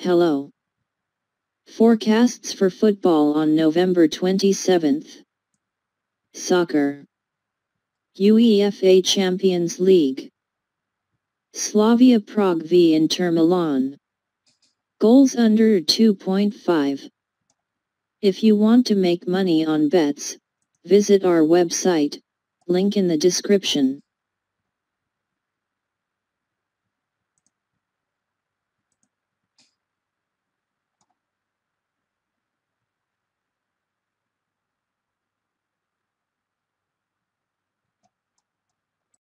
Hello. Forecasts for football on November 27th. Soccer. UEFA Champions League. Slavia Prague v Inter Milan. Goals under 2.5. If you want to make money on bets, visit our website, link in the description.